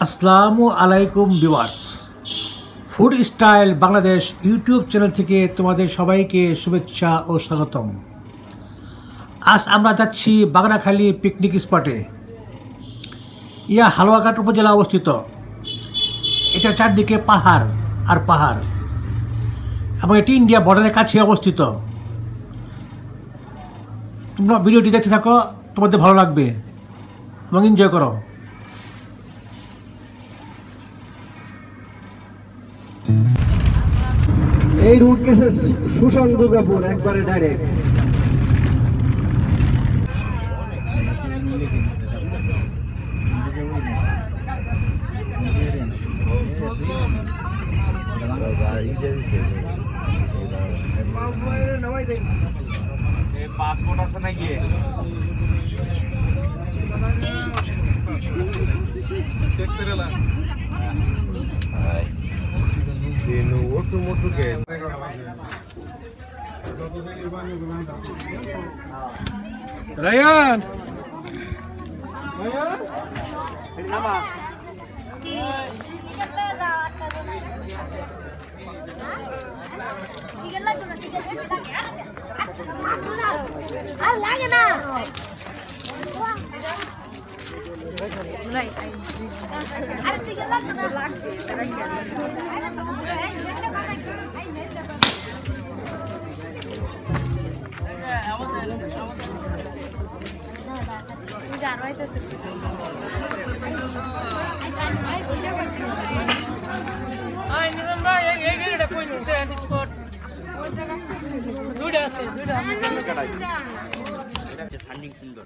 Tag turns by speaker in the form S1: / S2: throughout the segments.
S1: আসসালামু আলাইকুম viewers, food style Bangladesh YouTube channel থেকে তোমাদের সবাইকে শুভেচ্ছা ও স্বাগতম। আজ আমরা যাচ্ছি বাগনাখালী পিকনিক স্পটে। ইয়া হালুয়াঘাট উপজেলা অবস্থিত। এটা চারদিকে পাহাড় আর পাহাড় এবং এটি ইন্ডিয়া বর্ডারের কাছে অবস্থিত। তোমরা ভিডিওটি দেখতে থাকো, তোমাদের ভালো লাগবে এবং এনজয় করো।
S2: এই রুট গেছে সুশান দুর্গাপুর একবারে ডাইরেক্ট।
S3: পাসপোর্ট আছে নাকি? চেক করে না। Outro que
S1: Ryan!
S3: ফান্ডিং সুন্দর।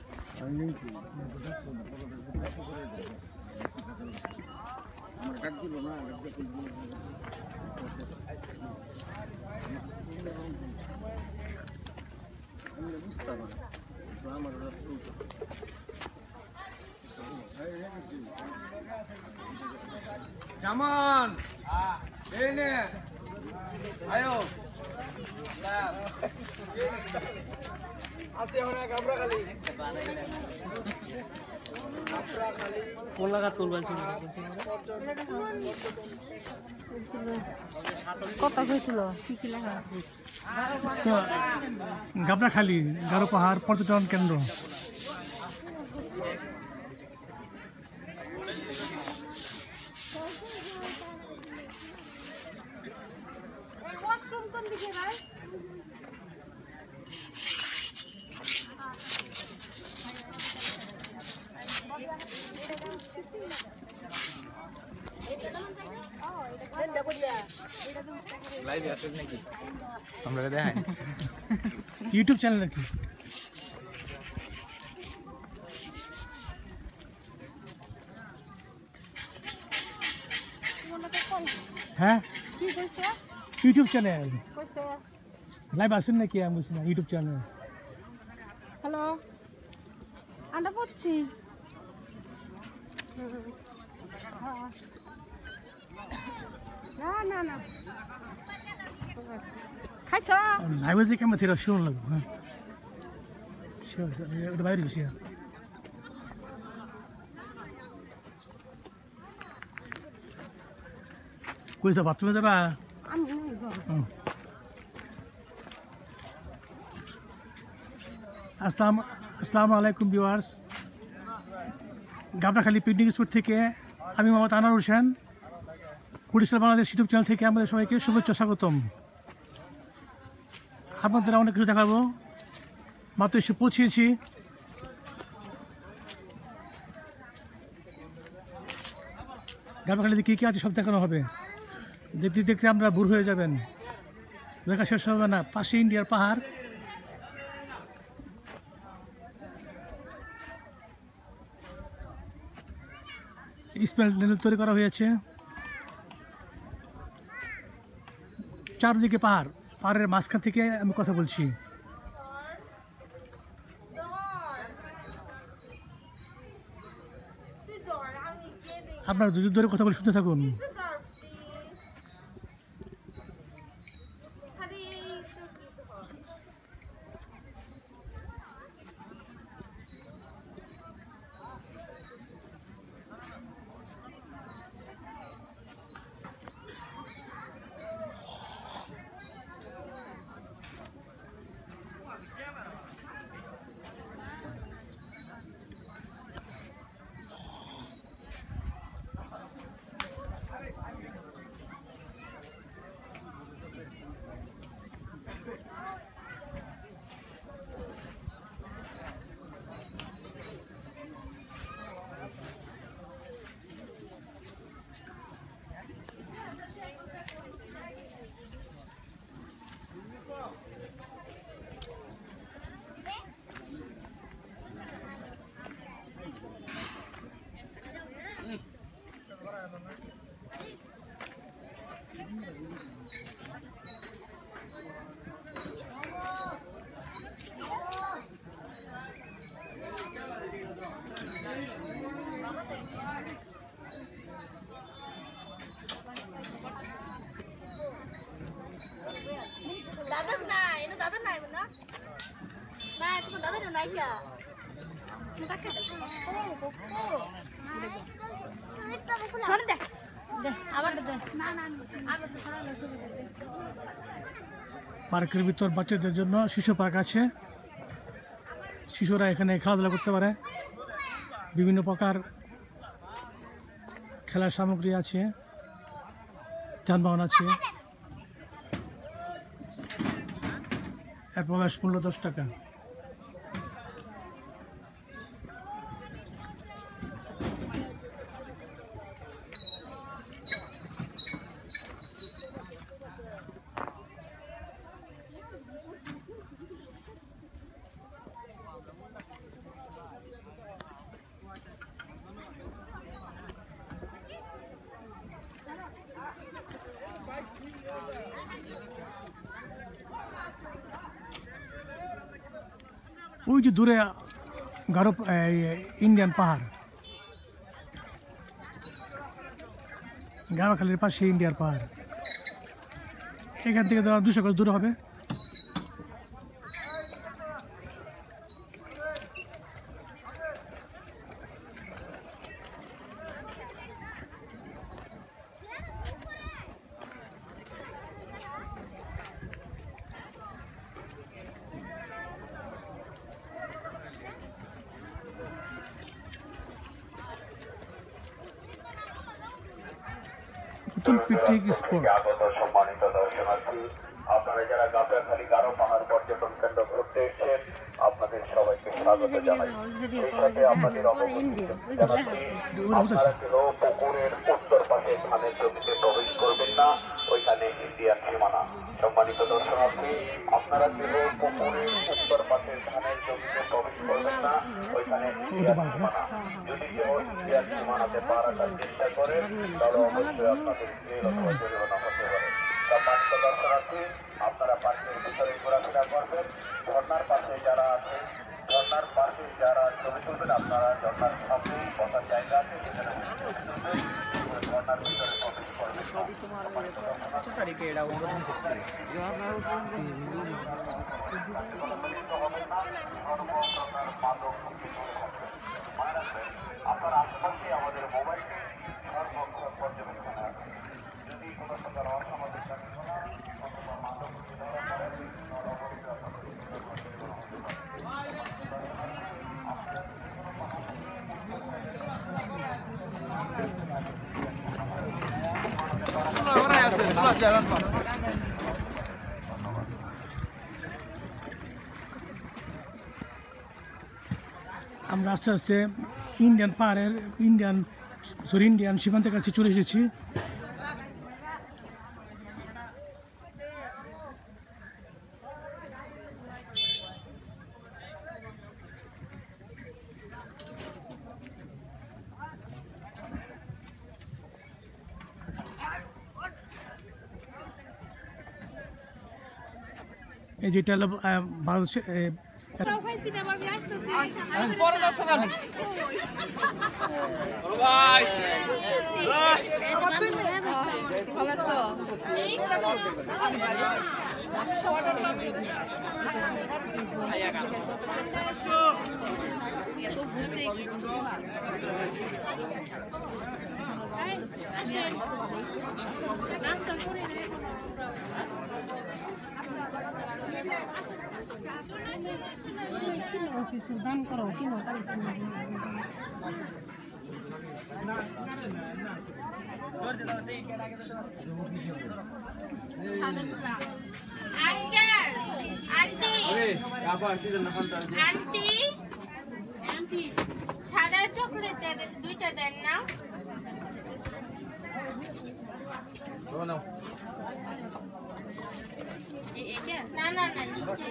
S2: Jaman, ini, ayo. Asih orang kabra kali.
S3: কোন লাগা তুলবেন ছিল?
S4: কত হয়েছিল কি কি লেখা?
S1: তো গাবড়াখালী গারো পাহাড় পর্যটন কেন্দ্র।
S3: লাইভ আছে নাকি? আমরা দেখাই
S1: ইউটিউব চ্যানেল নাকি? হ্যাঁ, ইউটিউব চ্যানেল লাইভ আসেন নাকি? আমি বুঝি না, ইউটিউব চ্যানেল।
S4: হ্যালো, আন্ডা পড়ছি। না না না খাইছ?
S1: লাইভে যে কেমন থেকে শুনুন লাগবে। হ্যাঁ, এটা বাইরে গেছি। কই তো বাথরুমে যাবা?
S4: আমি নাই যাব।
S1: আসসালামু আলাইকুম ভিউয়ার্স, গাবড়াখালী পিকনিক স্পট থেকে আমি Mohammad Anwar Hossain, food style Bangladesh YouTube channel থেকে আমাদের সবাইকে শুভেচ্ছা স্বাগতম। আপনাদের অনেক কিছু দেখাবো, মাত্র এসে পৌঁছিয়েছি। গাবড়াখালীতে কী কী আছে সব দেখানো হবে। দেখতে দেখতে আমরা বুড় হয়ে যাবেন, দেখা শেষ হবে না। পাশে ইন্ডিয়ার পাহাড়, স্প্যান্ডেল তৈরি করা হয়েছে। চারদিকে পাহাড়, পাহাড়ের মাঝখান থেকে আমি কথা বলছি। আপনারা দুজন ধরে কথা বলে শুনতে থাকুন। পার্কের ভিতর বাচ্চাদের জন্য শিশু পার্ক আছে, শিশুরা এখানে খেলাধুলা করতে পারে, বিভিন্ন প্রকার খেলার সামগ্রী আছে, যানবাহন আছে। এর প্রবেশ মূল্য 10 টাকা। ওই যে দূরে গারো ইন্ডিয়ান পাহাড়, গারোখালির পাশে ইন্ডিয়ার পাহাড়, এখান থেকে 200 গজ দূরে হবে। Picnic spot.
S5: সম্মানিত দর্শনার্থী, আপনারা যারা গাবড়াখালী গারো পাহাড় পর্যটন কেন্দ্র ঘুরতে এসেছেন, আপনাদের সবাইকে স্বাগত জানাই। এই সাথে আপনাদের আপনারা কেউ পুকুরের উত্তর পাশে ধানের জমিতে প্রবেশ করবেন না, ওইখানে ইন্ডিয়ান সীমানা। সম্মানিত দর্শনার্থী, আপনারা কেউ পুকুরের উত্তর পাশে ধানের জমিতে প্রবেশ করবেন না, ওইখানে ইন্ডিয়ান সীমানা। যদি কেউ ইন্ডিয়ান সীমানাতে পার আসার চেষ্টা করেন, তাহলে অবশ্যই আপনাদের জেল অথবা জরিমানা হতে পারে। সম্মানিত দর্শনার্থী, আপনারা পার্কের ভিতরে ঘোরাফেরা করবেন। ঝর্ণার পাশে যারা আছে, ঝর্ণার পাশে যারা ছবি তুলবেন, আপনারা ঝর্ণার সামনে বসার জায়গা আছে, সেখানে ঝর্ণার ভিতরে প্রবেশ করবেন। আপনার আশেপাশে আমাদের মোবাইল সর্বক্ষণ পর্যবেক্ষণ আছে। যদি কোনো প্রকার অসামাজিক ঘটনা অথবা মাদক ধরা পড়ে,
S1: আমরা আস্তে আস্তে ইন্ডিয়ান পাহাড়ের ইন্ডিয়ান সীমান্তের কাছে চলে এসেছি। এই যেটা হলো বাংলাদেশে
S4: কিছু দান করো কিনো
S6: আন্টি সাদা চকলেট দুইটা দেন না। না না না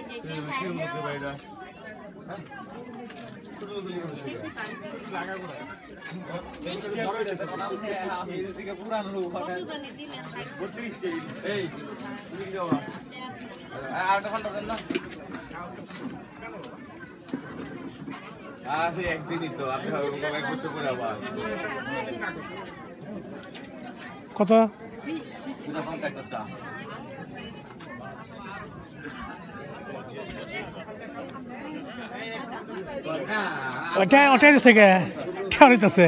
S3: একদিনই তো আপনি করতে পারে আবার
S1: কত ওটাই দিছে কে ঠারিতেছে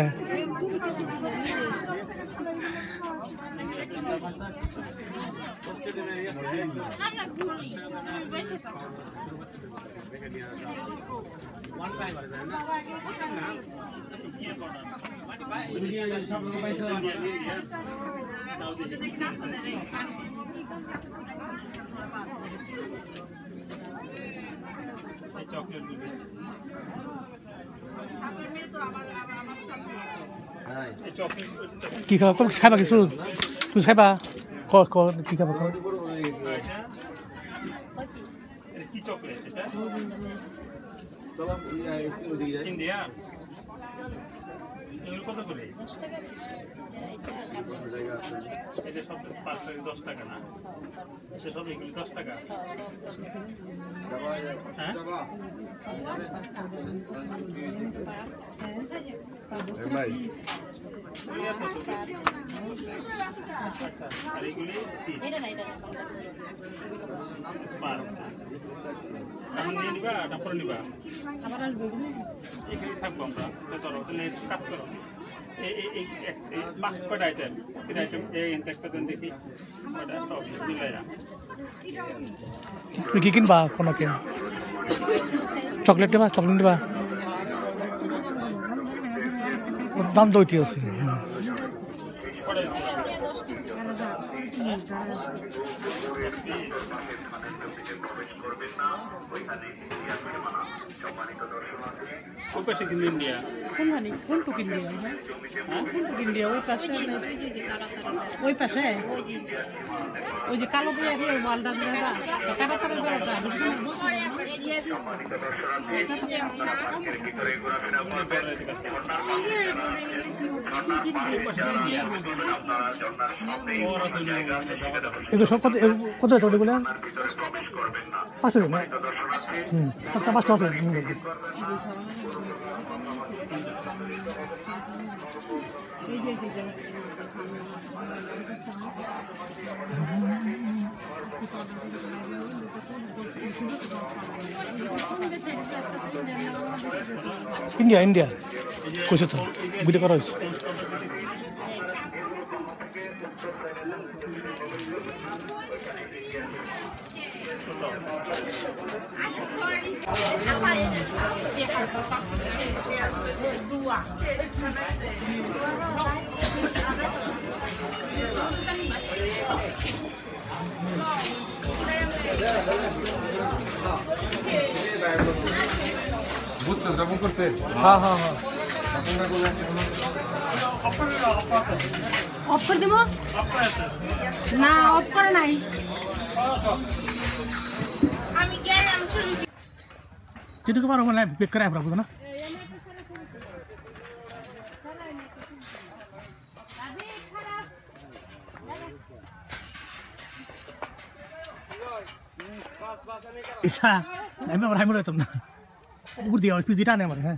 S6: আমরা ঘুরি বেশি তো
S1: কি খাবা কোন খাইবা কিছু তুই খাইবা ক ক কি খাবা ক
S7: কি চকলেট এটা ইন্ডিয়া এগুলো কত করে এটা সব 5 টাকা 10 টাকা না সেসব এগুলো 10 টাকা হ্যাঁ
S3: ভাই
S7: আচ্ছা আর এগুলি কি এখন নিয়ে নিবা তারপরে নিবা এখানে থাকবো আমরা ধরো তাহলে কাজ করো এই 5 কয়টা আইটেম তিন আইটেম এই একটা দেন দেখি ওটা সব মিলাইয়া
S1: তুই কি কিনবা কোনকে চকলেট দিবা চকলেট দিবা দাম দইটি আছে
S7: ওই পাশে কিন্তু ইন্ডিয়া
S4: কোনখানে কোনটুক ইন্ডিয়া কোনটুক ইন্ডিয়া ওই পাশে ওই পাশে ওই যে কালো দিয়ে আছে ওয়ালটা দিয়ে কাটা কাটা
S1: এগুলো সব কত কত টাকা এগুলো 500 টাকা আচ্ছা 500 টাকা ইন্ডিয়া ইন্ডিয়া কইছে তো ভিডিও করা হয়েছে
S3: বুঝছো যখন করছে
S1: হ্যাঁ হ্যাঁ হ্যাঁ
S4: অফ করে দেবো না অফ করে নাই
S6: আমি গেলাম শুরু
S1: যেটুকু পারো মানে বেক করে রাখবো না আমি আমার হাইমোর যেতাম না উপর দিয়ে আমার পিজিটা আনে আমার হ্যাঁ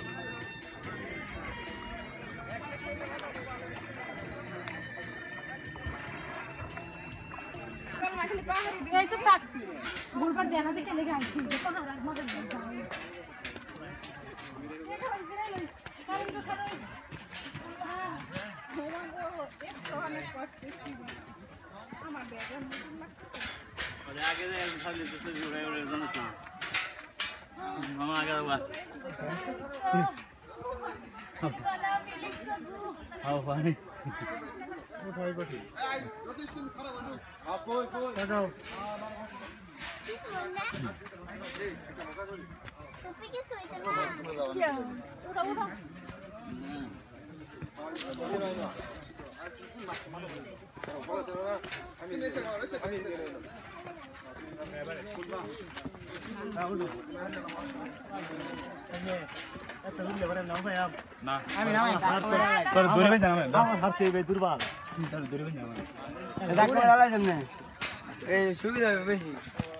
S2: সুবিধা বেশি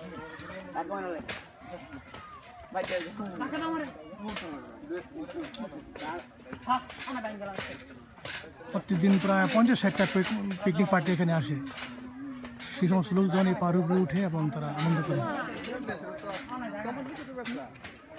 S1: প্রতিদিন প্রায় 50-60টা পিকনিক পার্টি এখানে আসে সেই সমস্ত লোকজন এই পাহাড়ের উপরে উঠে এবং তারা আনন্দ করে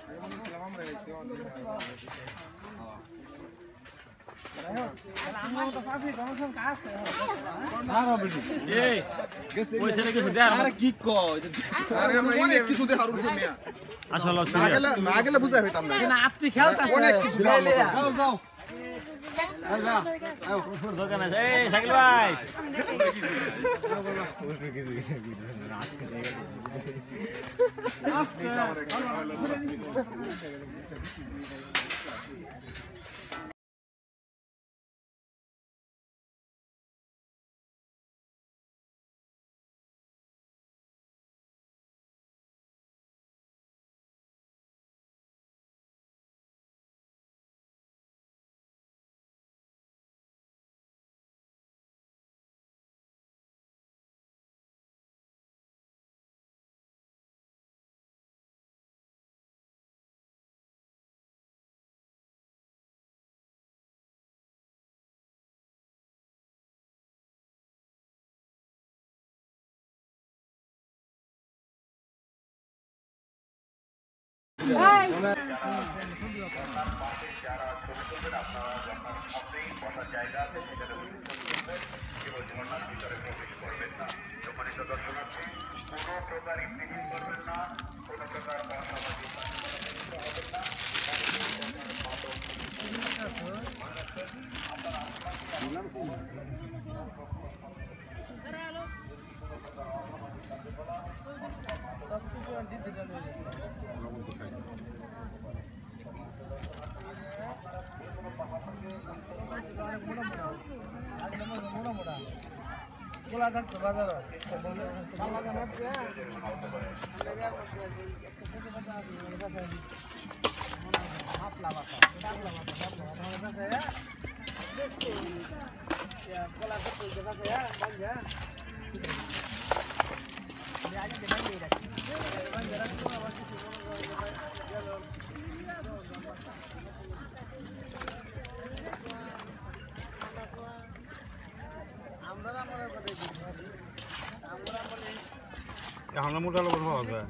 S8: হাওনা মুড়া লবণ পাওয়া যায়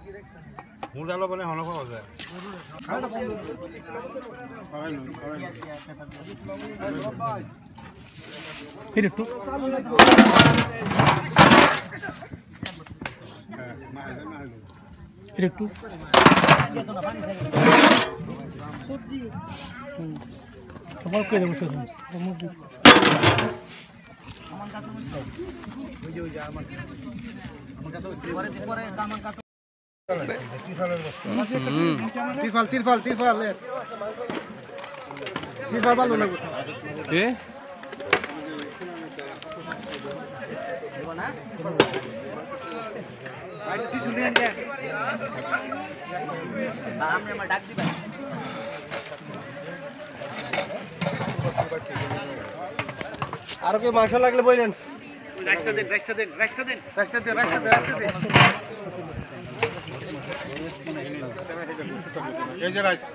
S8: মুড়া লবণে হাওনা পাওয়া যায়
S1: একটু একটু তোমার কে দেবো
S2: তিরপাল তিরপাল তিরপাল তিরপাল ভালো না আর কেউ মাংস লাগলে বললেন
S8: এই যে রাইস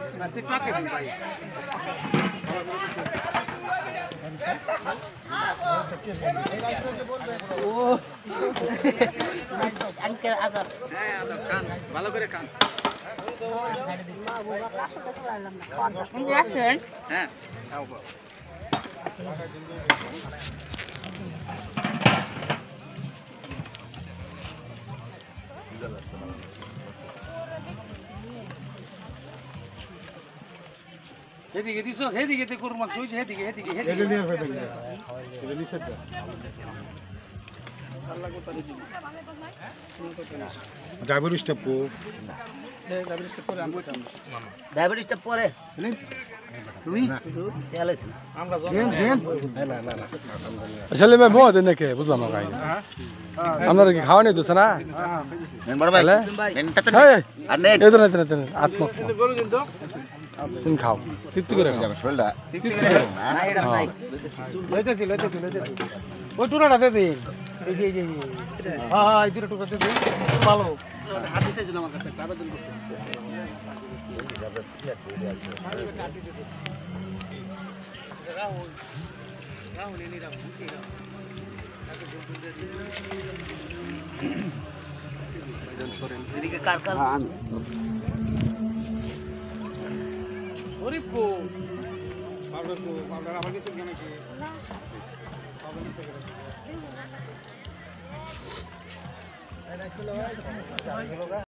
S3: ভালো করে খান হ্যাঁ
S2: সেদিকে দিছো সেদিকে তে করুম মাছ হইছে সেদিকে সেদিকে
S8: এটা নিয়ে ফেলে গেল এটা নিষেধ ড্রাইভার স্টেপ কো
S2: ডায়াবেটিসটা পরে তুমি তেলাইছ না আমরা না না না
S8: আসলে ভাই বহুত নাকি বুঝলাম না কাহিনী আপনারা কি খাওয়া নেই তো না
S2: মেম্বার ভাই
S8: আর নেই এদের না আত্মা তুমি খাও তৃপ্তি করে খাও শরীরটা তৃপ্তি করে
S2: না এটা নাই লইতেছি ওই টুরাটা দে দে এই যে হ্যাঁ এই দুটো টুকরা দে দে ভালো হাত দিছেছিল আমার কাছে আবেদন করতে রাহুল এনে রাখো এদিকে কার শরীফ কো পাউডার আমার কিছু কেন কি পাউডার নিতে গেলে